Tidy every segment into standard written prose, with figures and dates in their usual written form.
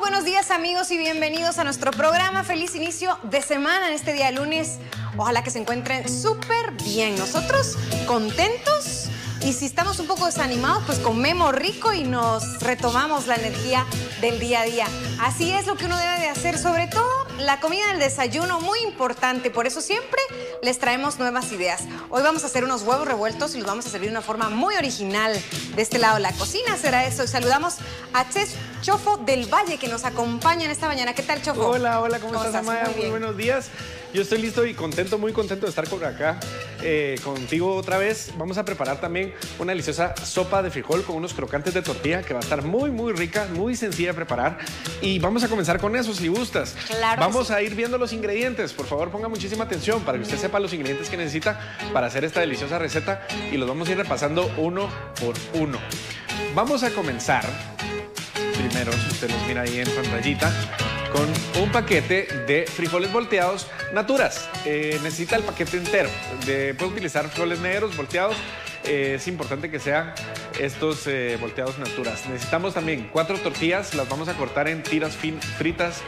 buenos días amigos y bienvenidos a nuestro programa. Feliz inicio de semana en este día de lunes. Ojalá que se encuentren súper bien. Nosotros contentos y si estamos un poco desanimados, pues comemos rico y nos retomamos la energía del día a día. Así es lo que uno debe de hacer, sobre todo la comida del desayuno, muy importante. Por eso siempre les traemos nuevas ideas. Hoy vamos a hacer unos huevos revueltos y los vamos a servir de una forma muy original. De este lado de la cocina será eso. Y saludamos a Chef Chofo del Valle que nos acompaña en esta mañana. ¿Qué tal, Chofo? Hola, hola, ¿cómo estás, Amaya? Muy buenos días. Yo estoy listo y contento, muy contento de estar por acá contigo otra vez. Vamos a preparar también una deliciosa sopa de frijol con unos crocantes de tortilla que va a estar muy, muy rica, muy sencilla de preparar. Y vamos a comenzar con eso, si gustas. Claro. Vamos a ir viendo los ingredientes. Por favor, ponga muchísima atención para que usted sepa los ingredientes que necesita para hacer esta deliciosa receta y los vamos a ir repasando uno por uno. Vamos a comenzar, primero, si usted los mira ahí en pantallita, con un paquete de frijoles volteados Naturas. Necesita el paquete entero. Puede utilizar frijoles negros volteados. Es importante que sean estos volteados Naturas. Necesitamos también 4 tortillas. Las vamos a cortar en tiras fritas.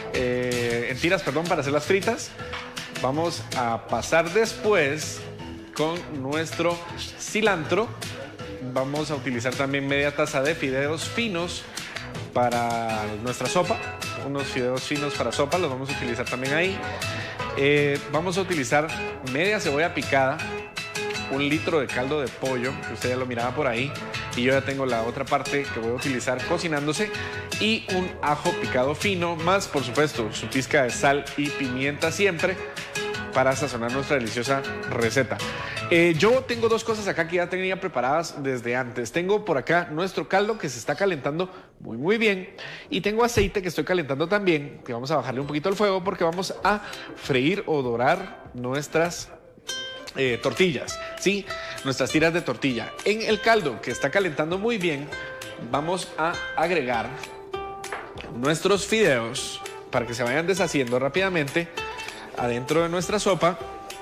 Para hacer las fritas. Vamos a pasar después con nuestro cilantro. Vamos a utilizar también media taza de fideos finos para nuestra sopa. Unos fideos finos para sopa, los vamos a utilizar también ahí. Vamos a utilizar media cebolla picada, 1 litro de caldo de pollo, que usted ya lo miraba por ahí, y yo ya tengo la otra parte que voy a utilizar cocinándose, y un ajo picado fino, más por supuesto su pizca de sal y pimienta siempre, para sazonar nuestra deliciosa receta. Yo tengo 2 cosas acá que ya tenía preparadas desde antes. Tengo por acá nuestro caldo que se está calentando muy muy bien y tengo aceite que estoy calentando también, que vamos a bajarle un poquito el fuego porque vamos a freír o dorar nuestras tortillas, ¿sí? Nuestras tiras de tortilla. En el caldo que está calentando muy bien vamos a agregar nuestros fideos para que se vayan deshaciendo rápidamente adentro de nuestra sopa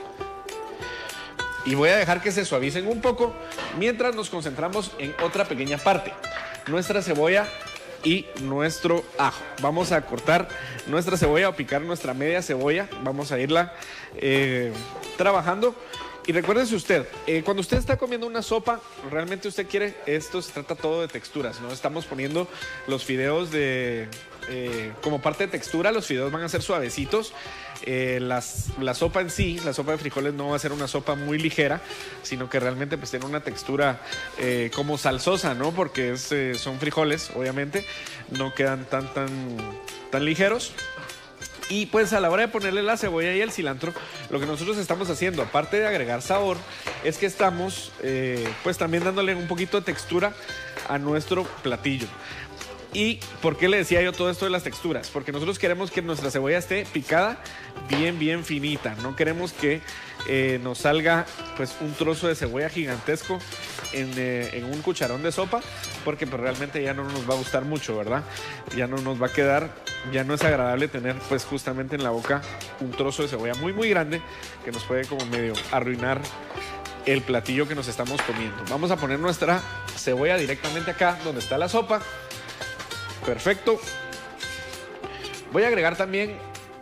y voy a dejar que se suavicen un poco mientras nos concentramos en otra pequeña parte, nuestra cebolla y nuestro ajo. Vamos a cortar nuestra cebolla o picar nuestra media cebolla, vamos a irla trabajando. Y recuérdese usted, cuando usted está comiendo una sopa, realmente usted quiere, esto se trata todo de texturas, ¿no? Estamos poniendo los fideos como parte de textura, los fideos van a ser suavecitos. La sopa en sí, la sopa de frijoles no va a ser una sopa muy ligera, sino que realmente pues tiene una textura como salsosa, ¿no? Porque son frijoles, obviamente, no quedan tan ligeros. Y pues a la hora de ponerle la cebolla y el cilantro, lo que nosotros estamos haciendo, aparte de agregar sabor, es que estamos pues también dándole un poquito de textura a nuestro platillo. ¿Y por qué le decía yo todo esto de las texturas? Porque nosotros queremos que nuestra cebolla esté picada bien finita. No queremos que nos salga pues un trozo de cebolla gigantesco en un cucharón de sopa, porque pues realmente ya no nos va a gustar mucho, ¿verdad? Ya no nos va a quedar, ya no es agradable tener pues justamente en la boca un trozo de cebolla muy grande que nos puede como medio arruinar el platillo que nos estamos comiendo. Vamos a poner nuestra cebolla directamente acá donde está la sopa. Perfecto. Voy a agregar también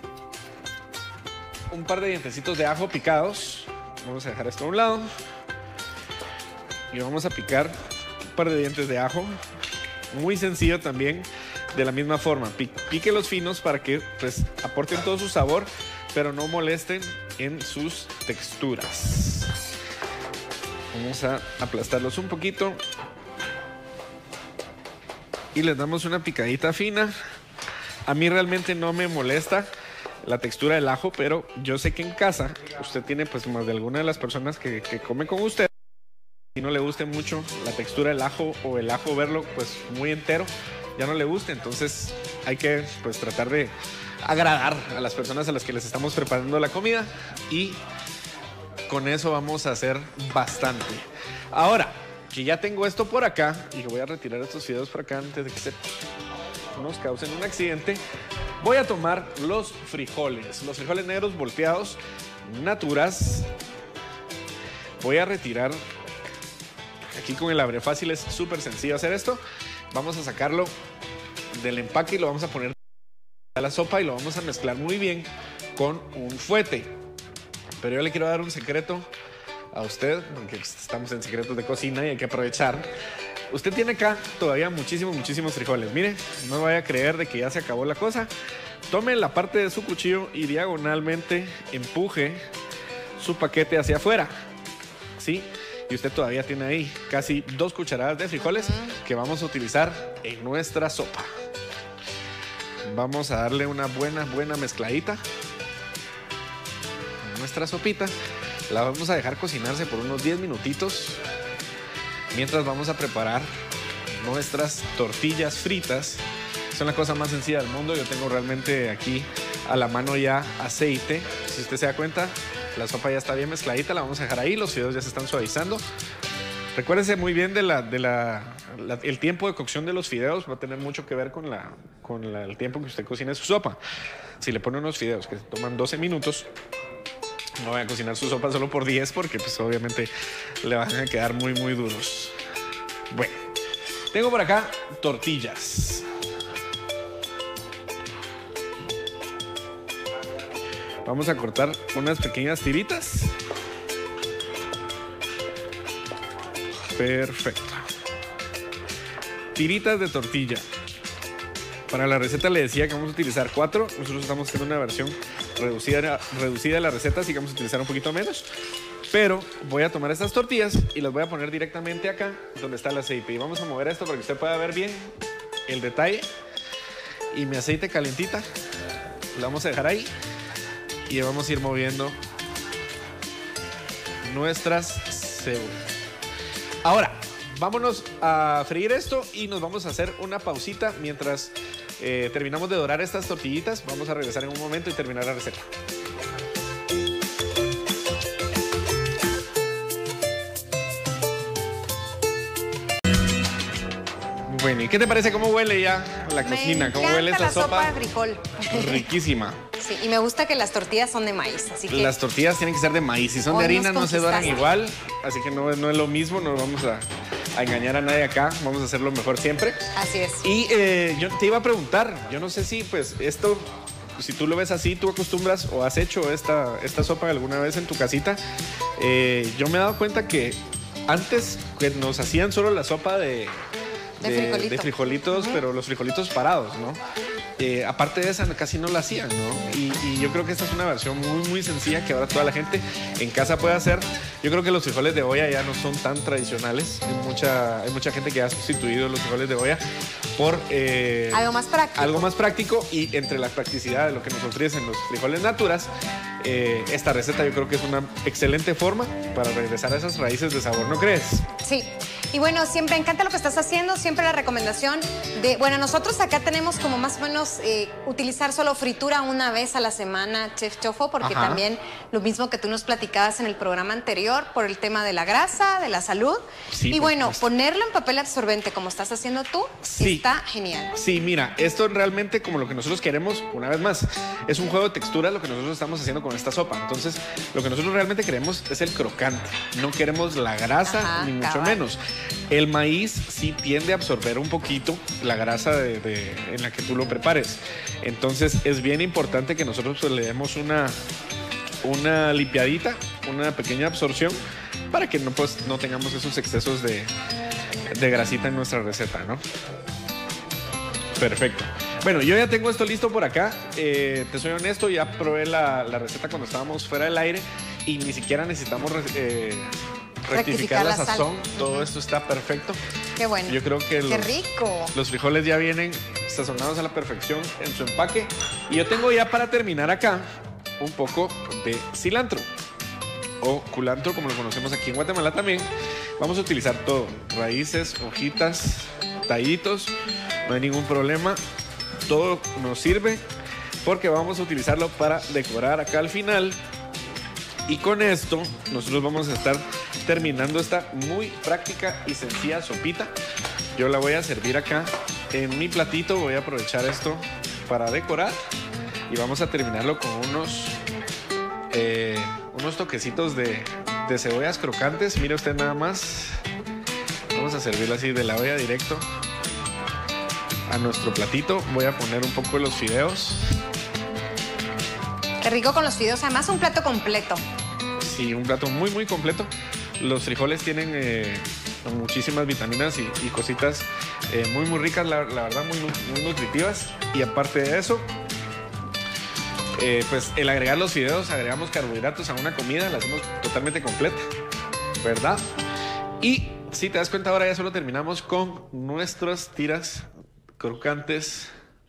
un par de dientecitos de ajo picados. Vamos a dejar esto a un lado. Y vamos a picar un par de dientes de ajo. Muy sencillo también. De la misma forma, píquelos finos para que pues aporten todo su sabor, pero no molesten en sus texturas. Vamos a aplastarlos un poquito. Y les damos una picadita fina. A mí realmente no me molesta la textura del ajo, pero yo sé que en casa usted tiene pues más de alguna de las personas que come con usted y no le guste mucho la textura del ajo o el ajo verlo pues muy entero, ya no le guste, entonces hay que pues tratar de agradar a las personas a las que les estamos preparando la comida y con eso vamos a hacer bastante. Ahora que ya tengo esto por acá y voy a retirar estos fideos por acá antes de que nos causen un accidente, voy a tomar los frijoles negros volteados Naturas. Voy a retirar aquí con el abre fácil, es súper sencillo hacer esto. Vamos a sacarlo del empaque y lo vamos a poner a la sopa y lo vamos a mezclar muy bien con un fuete. Pero yo le quiero dar un secreto a usted, porque estamos en secretos de cocina y hay que aprovechar. Usted tiene acá todavía muchísimos frijoles. Mire, no vaya a creer de que ya se acabó la cosa. Tome la parte de su cuchillo y diagonalmente empuje su paquete hacia afuera, ¿sí? Y usted todavía tiene ahí casi 2 cucharadas de frijoles que vamos a utilizar en nuestra sopa. Vamos a darle una buena mezcladita a nuestra sopita. La vamos a dejar cocinarse por unos 10 minutitos mientras vamos a preparar nuestras tortillas fritas. Son la cosa más sencilla del mundo. Yo tengo realmente aquí a la mano ya aceite. Si usted se da cuenta, la sopa ya está bien mezcladita. La vamos a dejar ahí. Los fideos ya se están suavizando. Recuérdese muy bien el tiempo de cocción de los fideos. Va a tener mucho que ver con el tiempo que usted cocine su sopa. Si le pone unos fideos que toman 12 minutos, no voy a cocinar su sopa solo por 10 porque pues obviamente le van a quedar muy duros. Bueno, tengo por acá tortillas. Vamos a cortar unas pequeñas tiritas. Perfecto. Tiritas de tortilla. Para la receta le decía que vamos a utilizar 4. Nosotros estamos haciendo una versión reducida de la receta, así que vamos a utilizar un poquito menos. Pero voy a tomar estas tortillas y las voy a poner directamente acá donde está el aceite. Y vamos a mover esto para que usted pueda ver bien el detalle. Y mi aceite calentita la vamos a dejar ahí. Y vamos a ir moviendo nuestras cebollas. Ahora, vámonos a freír esto y nos vamos a hacer una pausita mientras terminamos de dorar estas tortillitas. Vamos a regresar en un momento y terminar la receta. Bueno, ¿y qué te parece cómo huele ya la cocina? ¿Cómo huele esta sopa de frijol? Riquísima. Sí, y me gusta que las tortillas son de maíz, así que... Las tortillas tienen que ser de maíz. Si son de harina no se doran igual, así que no es lo mismo, no vamos a engañar a nadie acá, vamos a hacerlo mejor siempre. Así es. Y yo te iba a preguntar, yo no sé si pues esto, si tú lo ves así, tú acostumbras o has hecho esta sopa alguna vez en tu casita. Yo me he dado cuenta que antes que nos hacían solo la sopa de frijolitos, pero los frijolitos parados, ¿no? Aparte de esa, casi no la hacían, ¿no? Y yo creo que esta es una versión muy sencilla que ahora toda la gente en casa puede hacer. Yo creo que los frijoles de olla ya no son tan tradicionales. Hay mucha gente que ha sustituido los frijoles de olla por algo más práctico. Y entre la practicidad de lo que nos ofrecen los frijoles naturas, esta receta yo creo que es una excelente forma para regresar a esas raíces de sabor, ¿no crees? Sí. Y bueno, siempre me encanta lo que estás haciendo, siempre la recomendación de, bueno, nosotros acá tenemos como más o menos utilizar solo fritura una vez a la semana, Chef Chofo, porque también lo mismo que tú nos platicabas en el programa anterior, por el tema de la grasa, de la salud. Sí, y bueno, ponerlo en papel absorbente como estás haciendo tú, sí, está genial. Sí, mira, esto realmente como lo que nosotros queremos, una vez más, es un juego de texturas lo que nosotros estamos haciendo con esta sopa. Entonces, lo que nosotros realmente queremos es el crocante. No queremos la grasa, ni mucho menos. El maíz sí tiende a absorber un poquito la grasa en la que tú lo prepares. Entonces es bien importante que nosotros pues, le demos una limpiadita, una pequeña absorción para que no tengamos esos excesos de grasita en nuestra receta, ¿no? Perfecto. Bueno, yo ya tengo esto listo por acá. Te soy honesto, ya probé la receta cuando estábamos fuera del aire y ni siquiera necesitamos rectificar la sazón. Todo esto está perfecto. Qué bueno. Yo creo que qué rico. Los frijoles ya vienen sazonados a la perfección en su empaque. Y yo tengo ya para terminar acá un poco de cilantro o culantro, como lo conocemos aquí en Guatemala también. Vamos a utilizar todo, raíces, hojitas, tallitos, no hay ningún problema. Todo nos sirve porque vamos a utilizarlo para decorar acá al final. Y con esto nosotros vamos a estar terminando esta muy práctica y sencilla sopita. Yo la voy a servir acá en mi platito. Voy a aprovechar esto para decorar y vamos a terminarlo con unos toquecitos de cebollas crocantes. Mire usted nada más. Vamos a servirlo así de la olla directo a nuestro platito. Voy a poner un poco de los fideos. Qué rico con los fideos, además un plato completo. Sí, un plato muy, muy completo. Los frijoles tienen muchísimas vitaminas y cositas muy, muy ricas, la verdad, muy, muy nutritivas. Y aparte de eso, pues el agregar los fideos, agregamos carbohidratos a una comida, la hacemos totalmente completa, ¿verdad? Y si te das cuenta, ahora ya solo terminamos con nuestras tiras crocantes.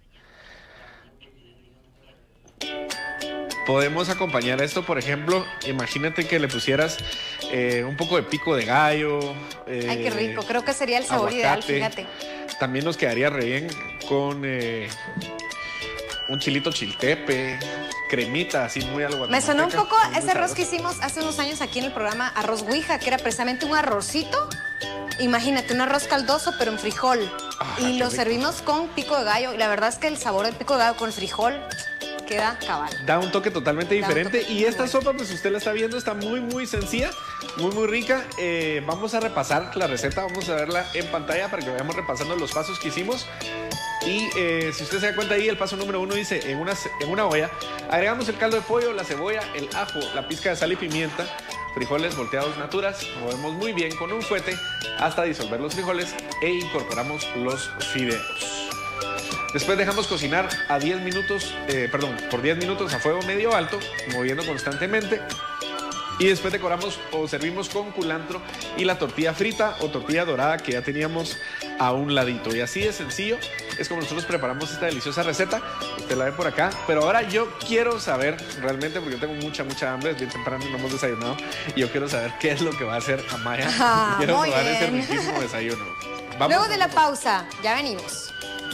Podemos acompañar esto, por ejemplo, imagínate que le pusieras un poco de pico de gallo. Ay, qué rico, creo que sería el sabor aguacate. ideal, fíjate. También nos quedaría re bien con un chilito chiltepe, cremita, así muy algo. Me sonó un poco ese arroz que hicimos hace unos años aquí en el programa Arroz Ouija, que era precisamente un arrocito. Imagínate, un arroz caldoso, pero en frijol. Y lo servimos con pico de gallo. Y la verdad es que el sabor del pico de gallo con el frijol queda cabal. Da un toque totalmente diferente. Y esta sopa, pues usted la está viendo, está muy, muy sencilla, muy, muy rica. Vamos a repasar la receta, vamos a verla en pantalla para que vayamos repasando los pasos que hicimos. Y si usted se da cuenta ahí, el paso número 1 dice, en una olla, agregamos el caldo de pollo, la cebolla, el ajo, la pizca de sal y pimienta, frijoles volteados naturas, movemos muy bien con un fuete hasta disolver los frijoles e incorporamos los fideos. Después dejamos cocinar a 10 minutos, por 10 minutos a fuego medio alto, moviendo constantemente. Y después decoramos o servimos con culantro y la tortilla frita o tortilla dorada que ya teníamos a un ladito. Y así de sencillo es como nosotros preparamos esta deliciosa receta. Usted la ve por acá. Pero ahora yo quiero saber realmente, porque yo tengo mucha, mucha hambre, es bien temprano, no hemos desayunado. Y yo quiero saber qué es lo que va a hacer Amaya. Quiero probar ese riquísimo desayuno. Vamos. Luego de la pausa, ya venimos.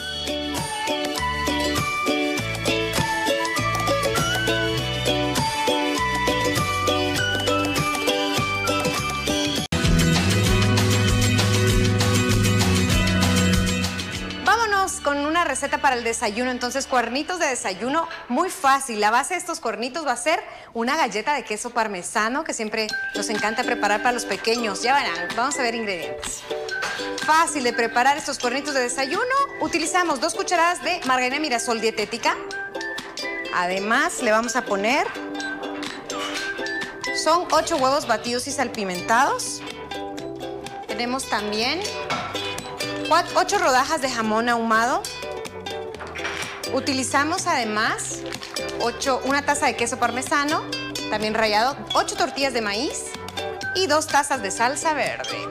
Con una receta para el desayuno. Entonces, cuernitos de desayuno, muy fácil. La base de estos cuernitos va a ser una galleta de queso parmesano que siempre nos encanta preparar para los pequeños. Ya verán, vamos a ver ingredientes. Fácil de preparar estos cuernitos de desayuno. Utilizamos 2 cucharadas de margarina Mirasol dietética. Además, le vamos a poner, son 8 huevos batidos y salpimentados. Tenemos también 8 rodajas de jamón ahumado. Utilizamos además una taza de queso parmesano, también rallado, 8 tortillas de maíz y 2 tazas de salsa verde.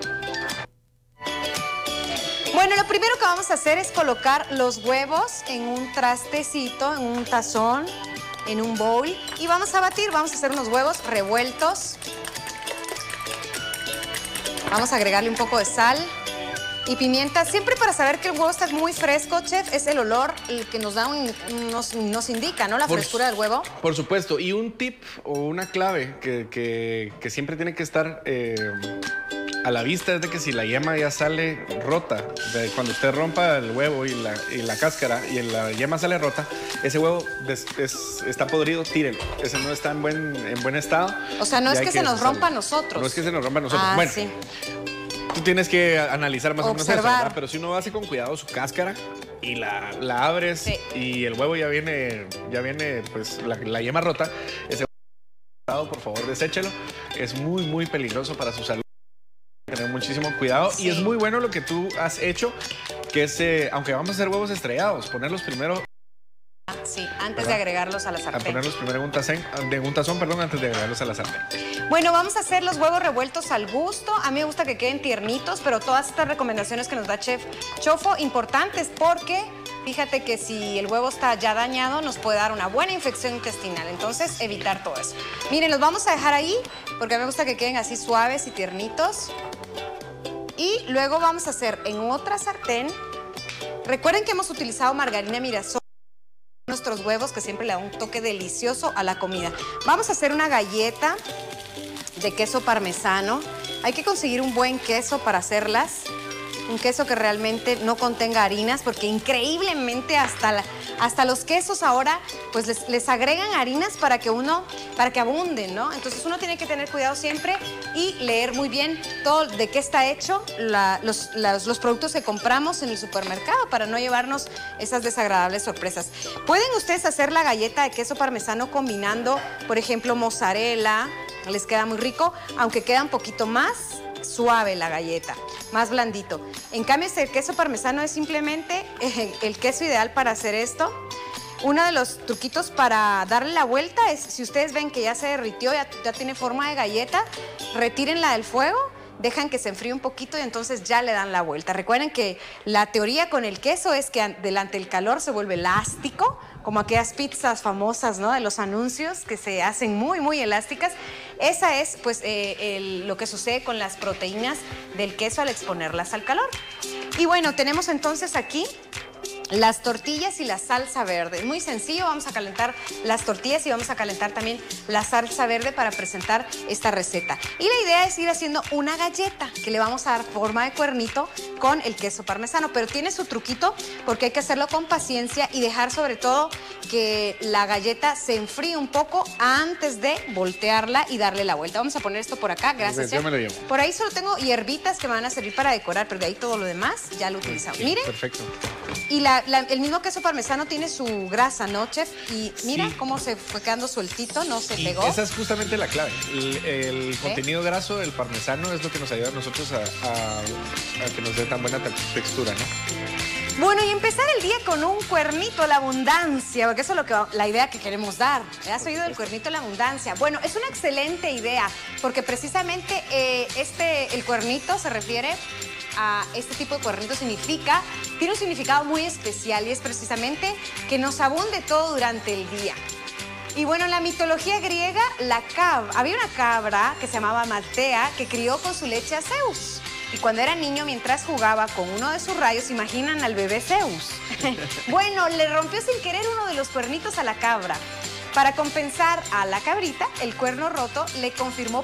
Bueno, lo primero que vamos a hacer es colocar los huevos en un trastecito, en un tazón, en un bowl. Y vamos a batir, vamos a hacer unos huevos revueltos. Vamos a agregarle un poco de sal y pimienta, siempre para saber que el huevo está muy fresco, chef, es el olor el que nos da nos indica, ¿no? La frescura del huevo. Por supuesto, y un tip o una clave que siempre tiene que estar a la vista es de que si la yema ya sale rota, cuando usted rompa el huevo y la cáscara y la yema sale rota, ese huevo está podrido, tírelo. Ese no está en buen estado. O sea, no es que se nos rompa a nosotros. No es que se nos rompa a nosotros. Ah, bueno, sí. Tú tienes que analizar más o menos eso, ¿verdad? Pero si uno hace con cuidado su cáscara y la abres, sí, y el huevo ya viene pues la yema rota, ese huevo, por favor, deséchelo. Es muy, muy peligroso para su salud. Tener muchísimo cuidado. Sí. Y es muy bueno lo que tú has hecho, que es, aunque vamos a hacer huevos estrellados, ponerlos primero. Sí, antes de agregarlos a la sartén. A ponerlos primero en un tazón, antes de agregarlos a la sartén. Bueno, vamos a hacer los huevos revueltos al gusto. A mí me gusta que queden tiernitos, pero todas estas recomendaciones que nos da Chef Chofo, importantes, porque fíjate que si el huevo está ya dañado, nos puede dar una buena infección intestinal. Entonces, evitar todo eso. Miren, los vamos a dejar ahí, porque a mí me gusta que queden así suaves y tiernitos. Y luego vamos a hacer en otra sartén. Recuerden que hemos utilizado margarina Mirasol, nuestros huevos, que siempre le da un toque delicioso a la comida. Vamos a hacer una galleta de queso parmesano. Hay que conseguir un buen queso para hacerlas. un queso que realmente no contenga harinas, porque increíblemente hasta los quesos ahora pues les agregan harinas para que abunden, ¿no? Entonces uno tiene que tener cuidado siempre y leer muy bien todo de qué está hecho los productos que compramos en el supermercado para no llevarnos esas desagradables sorpresas. Pueden ustedes hacer la galleta de queso parmesano combinando, por ejemplo, mozzarella, les queda muy rico, aunque queda un poquito más suave la galleta, más blandito. En cambio, el queso parmesano es simplemente el queso ideal para hacer esto. Uno de los truquitos para darle la vuelta es, si ustedes ven que ya se derritió, ya tiene forma de galleta, retírenla del fuego, dejan que se enfríe un poquito y entonces ya le dan la vuelta. Recuerden que la teoría con el queso es que delante del calor se vuelve elástico, como aquellas pizzas famosas, ¿no?, de los anuncios que se hacen muy, muy elásticas. Esa es, pues, lo que sucede con las proteínas del queso al exponerlas al calor. Y bueno, tenemos entonces aquí las tortillas y la salsa verde. Muy sencillo, vamos a calentar las tortillas y vamos a calentar también la salsa verde para presentar esta receta. Y la idea es ir haciendo una galleta que le vamos a dar forma de cuernito con el queso parmesano, pero tiene su truquito porque hay que hacerlo con paciencia y dejar sobre todo que la galleta se enfríe un poco antes de voltearla y darle la vuelta. Vamos a poner esto por acá, gracias. Yo me lo llevo. Por ahí solo tengo hierbitas que me van a servir para decorar, pero de ahí todo lo demás ya lo utilizamos. Miren. Perfecto. Y el mismo queso parmesano tiene su grasa, ¿no, chef? Y mira cómo se fue quedando sueltito, no se pegó. Esa es justamente la clave. El contenido graso del parmesano es lo que nos ayuda a nosotros a que nos dé tan buena textura, ¿no? Bueno, y empezar el día con un cuernito a la abundancia, porque eso es la idea que queremos dar. ¿Has oído del cuernito a la abundancia? Bueno, es una excelente idea, porque precisamente el cuernito se refiere a este tipo de cuernito, tiene un significado muy especial y es precisamente que nos abunde todo durante el día. Y bueno, en la mitología griega, había una cabra que se llamaba Maltea que crió con su leche a Zeus. Y cuando era niño, mientras jugaba con uno de sus rayos, imaginan al bebé Zeus. Bueno, le rompió sin querer uno de los cuernitos a la cabra. Para compensar a la cabrita, el cuerno roto le confió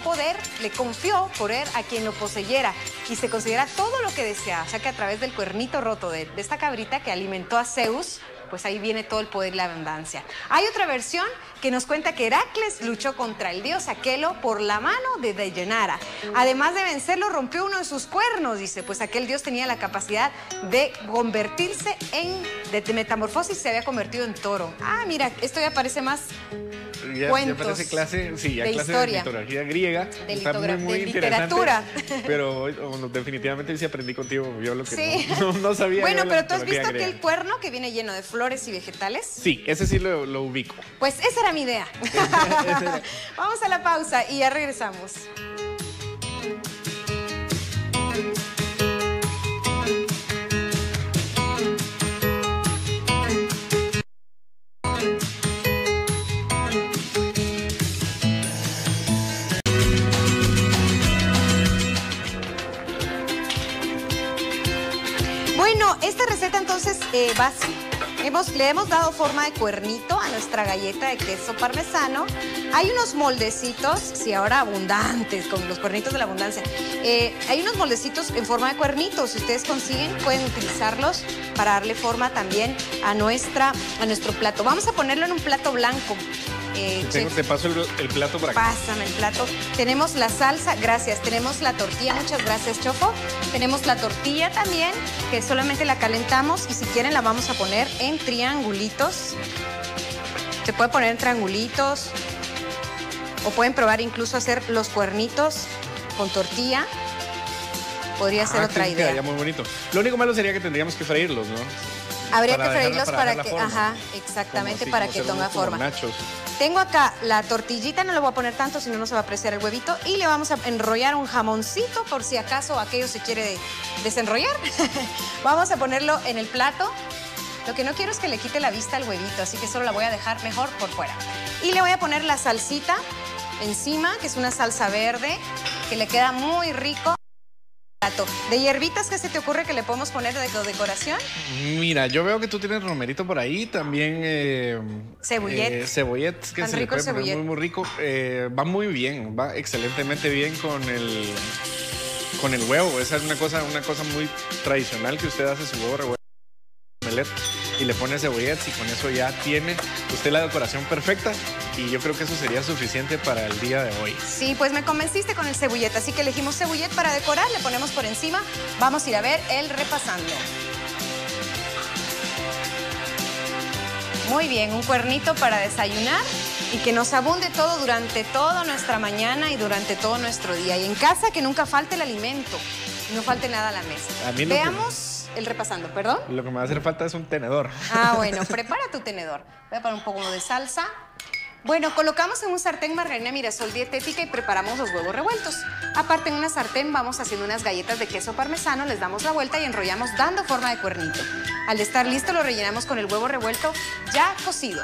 poder a quien lo poseyera y se considera todo lo que desea. O sea que a través del cuernito roto de esta cabrita que alimentó a Zeus, pues ahí viene todo el poder y la abundancia. Hay otra versión que nos cuenta que Heracles luchó contra el dios Aquelo por la mano de Deyanira. Además de vencerlo, rompió uno de sus cuernos, dice, pues aquel dios tenía la capacidad de convertirse de metamorfosis, se había convertido en toro. Ah, mira, esto ya parece más cuentos. Ya parece clase de historia. mitología griega. Está muy literatura. Pero definitivamente sí aprendí contigo, yo lo que sí. no sabía. Bueno, pero ¿tú has visto aquel cuerno que viene lleno de flores y vegetales? Sí, ese sí lo ubico. Pues esa era mi idea. Vamos a la pausa y ya regresamos. Bueno, esta receta entonces va así. Le hemos dado forma de cuernito a nuestra galleta de queso parmesano. Hay unos moldecitos, sí, ahora abundantes, con los cuernitos de la abundancia. Hay unos moldecitos en forma de cuernitos. Si ustedes consiguen, pueden utilizarlos para darle forma también a nuestro plato. Vamos a ponerlo en un plato blanco. Te paso el plato por acá. Pásame el plato. Tenemos la salsa, gracias. Tenemos la tortilla, muchas gracias, Chofo. Tenemos la tortilla también, que solamente la calentamos y si quieren la vamos a poner en triangulitos. Se puede poner en triangulitos o pueden probar incluso hacer los cuernitos con tortilla. Podría ser otra idea. Quedaría muy bonito. Lo único malo sería que tendríamos que freírlos, ¿no? Habría que freírlos para que, exactamente, para que tome forma. Nachos. Tengo acá la tortillita, no le voy a poner tanto, si no, no se va a apreciar el huevito. Y le vamos a enrollar un jamoncito, por si acaso aquello se quiere desenrollar. Vamos a ponerlo en el plato. Lo que no quiero es que le quite la vista al huevito, así que solo la voy a dejar mejor por fuera. Y le voy a poner la salsita encima, que es una salsa verde, que le queda muy rico. ¿De hierbitas qué se te ocurre que le podemos poner de decoración? Mira, yo veo que tú tienes romerito por ahí, también cebollet. Cebollet, que tan se rico le puede poner cebollet. muy rico. Va muy bien, va excelentemente bien con con el huevo. Esa es una cosa muy tradicional que usted hace su huevo revuelto y le pone cebolletas y con eso ya tiene usted la decoración perfecta y yo creo que eso sería suficiente para el día de hoy. Sí, pues me convenciste con el cebolleta, así que elegimos cebolleta para decorar, le ponemos por encima. Vamos a ir a ver el repasando. Muy bien, un cuernito para desayunar y que nos abunde todo durante toda nuestra mañana y durante todo nuestro día. Y en casa que nunca falte el alimento, no falte nada a la mesa. Veamos el repasando, ¿perdón? Lo que me va a hacer falta es un tenedor. Ah, bueno, prepara tu tenedor. Voy a poner un poco de salsa. Bueno, colocamos en un sartén margarina Mirasol dietética y preparamos los huevos revueltos. Aparte, en una sartén vamos haciendo unas galletas de queso parmesano, les damos la vuelta y enrollamos dando forma de cuernito. Al estar listo, lo rellenamos con el huevo revuelto ya cocido.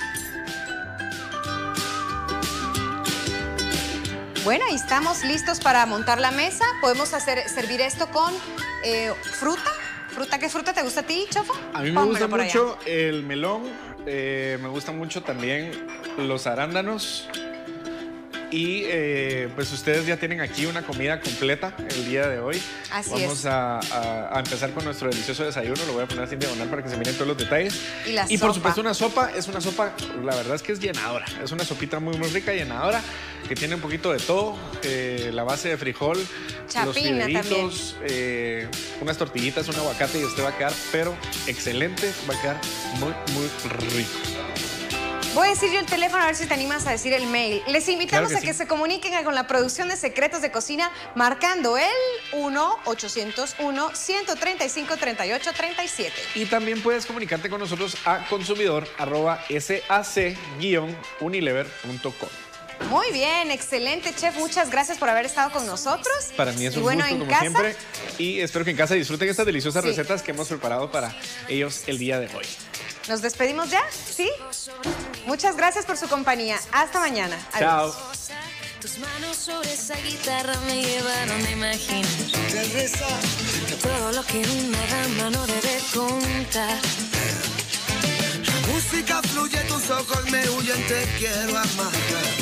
Bueno, ahí estamos listos para montar la mesa. Podemos servir esto con fruta. ¿Qué fruta te gusta a ti, Chofo? A mí me gusta mucho el melón, me gustan mucho también los arándanos y pues ustedes ya tienen aquí una comida completa el día de hoy. Así es. Vamos a empezar con nuestro delicioso desayuno, lo voy a poner así en diagonal para que se miren todos los detalles. Y por supuesto una sopa, es una sopa, la verdad es que es llenadora, es una sopita muy rica, llenadora, que tiene un poquito de todo, la base de frijol, chapina, los fideitos, unas tortillitas, un aguacate y usted va a quedar, pero excelente, va a quedar muy rico. Voy a decir yo el teléfono a ver si te animas a decir el mail. Les invitamos a que se comuniquen con la producción de Secretos de Cocina marcando el 1-801-135-3837. Y también puedes comunicarte con nosotros a consumidor@sac-unilever.com. Muy bien, excelente, chef. Muchas gracias por haber estado con nosotros. Para mí es un gusto, como siempre. Y espero que en casa disfruten estas deliciosas recetas que hemos preparado para ellos el día de hoy. ¿Nos despedimos ya? ¿Sí? Muchas gracias por su compañía. Hasta mañana. Chao. Tus manos sobre esa guitarra me llevaron a imaginar todo lo que una dama no debe contar. La música fluye, tus ojos me huyen, te quiero amar.